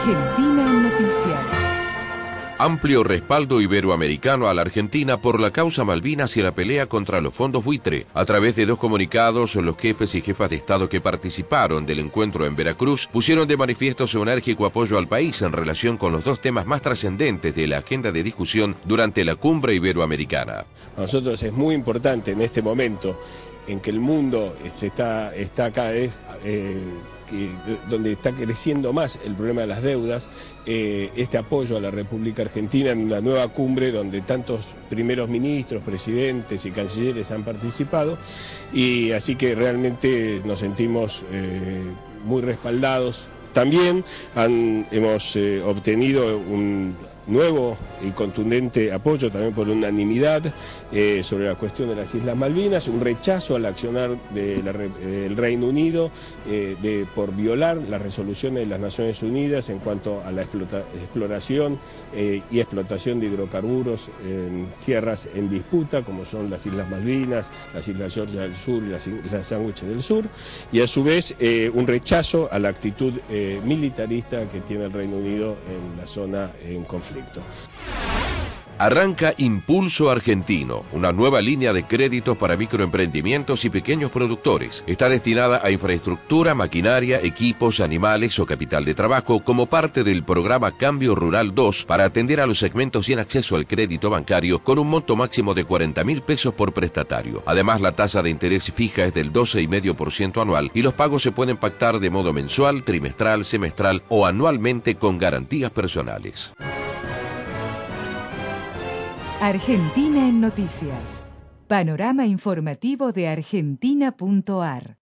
Argentina en Noticias. Amplio respaldo iberoamericano a la Argentina por la causa Malvinas y la pelea contra los fondos buitre. A través de 2 comunicados, los jefes y jefas de Estado que participaron del encuentro en Veracruz pusieron de manifiesto su enérgico apoyo al país en relación con los 2 temas más trascendentes de la agenda de discusión durante la cumbre iberoamericana. A nosotros es muy importante en este momento en que el mundo está cada vez donde está creciendo más el problema de las deudas, este apoyo a la República Argentina en una nueva cumbre donde tantos primeros ministros, presidentes y cancilleres han participado, y así que realmente nos sentimos muy respaldados. También hemos obtenido un nuevo y contundente apoyo también por unanimidad sobre la cuestión de las Islas Malvinas, un rechazo al accionar del Reino Unido por violar las resoluciones de las Naciones Unidas en cuanto a la exploración y explotación de hidrocarburos en tierras en disputa, como son las Islas Malvinas, las Islas Georgia del Sur y las Islas Sándwiches del Sur, y a su vez un rechazo a la actitud militarista que tiene el Reino Unido en la zona en conflicto. Arranca Impulso Argentino, una nueva línea de créditos para microemprendimientos y pequeños productores. Está destinada a infraestructura, maquinaria, equipos, animales o capital de trabajo como parte del programa Cambio Rural 2 para atender a los segmentos sin acceso al crédito bancario con un monto máximo de 40.000 pesos por prestatario. Además, la tasa de interés fija es del 12,5% anual y los pagos se pueden pactar de modo mensual, trimestral, semestral o anualmente con garantías personales. Argentina en Noticias. Panorama informativo de Argentina.ar.